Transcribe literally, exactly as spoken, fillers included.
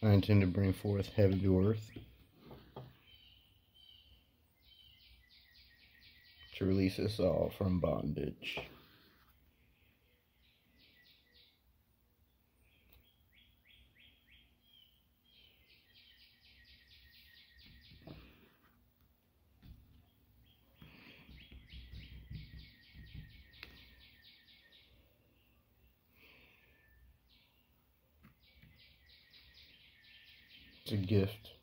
I intend to bring forth heaven to earth to release us all from bondage. It's a gift